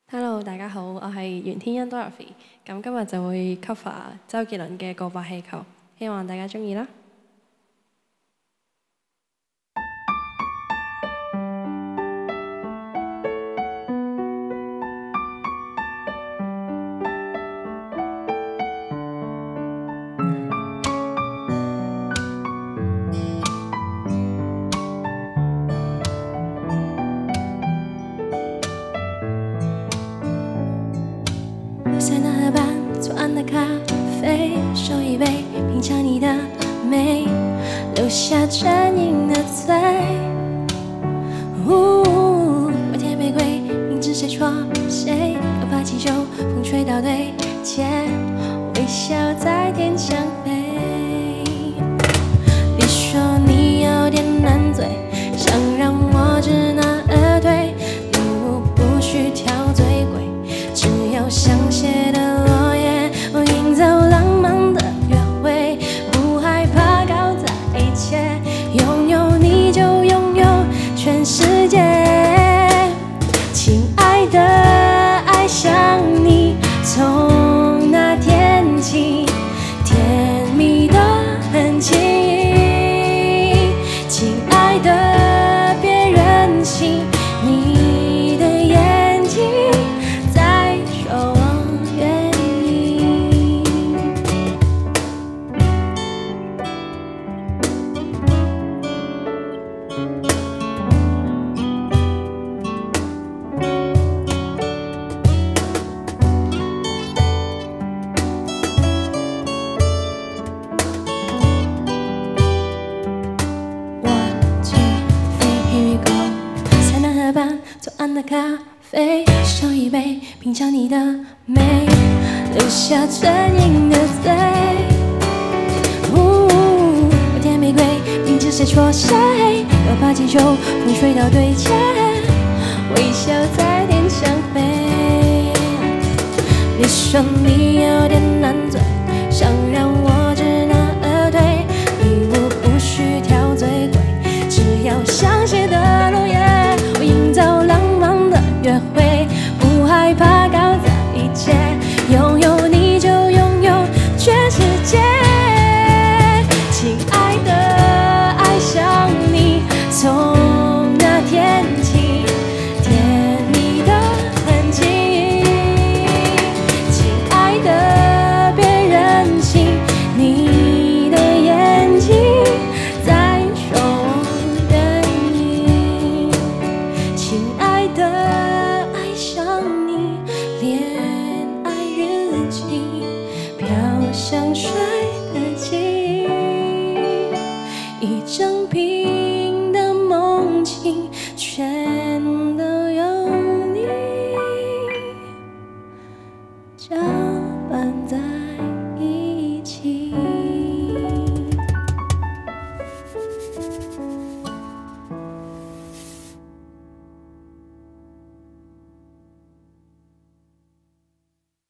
Hello， 大家好，我係袁天恩 Dorothy， 咁今日就會 cover 周杰倫嘅《告白氣球》，希望大家鍾意啦。在那河畔左岸的咖啡，手一杯，品尝你的美，留下唇印的嘴。外甜玫瑰，明知谁戳谁，又怕气球风吹到对肩，微笑在天上飞。你说你有点难醉，想让我知难而退，礼物不需挑最贵。只要香榭的落叶，我营造浪漫的约会，不害怕搞砸一切，拥有你就拥有全世界。亲爱的，爱上你，从那天起，甜蜜的很轻易。亲爱的，别任性，你的眼睛左岸的咖啡，手一杯，品尝你的美，留下唇印的嘴。外甜玫瑰，明知谁戳谁，又怕气球风吹到对肩，微笑在天上飞。你说你有点难醉，想让我知难而退，礼物不需挑最贵，只要香榭的落叶，我营造浪漫的约会，不害怕搞砸一切，拥有你就拥有全世界。亲爱的，爱上你，从那天起，甜蜜的很轻易。亲爱的，别任性，你的眼睛在说我愿意。亲爱的，爱上你，恋爱日记飘香水。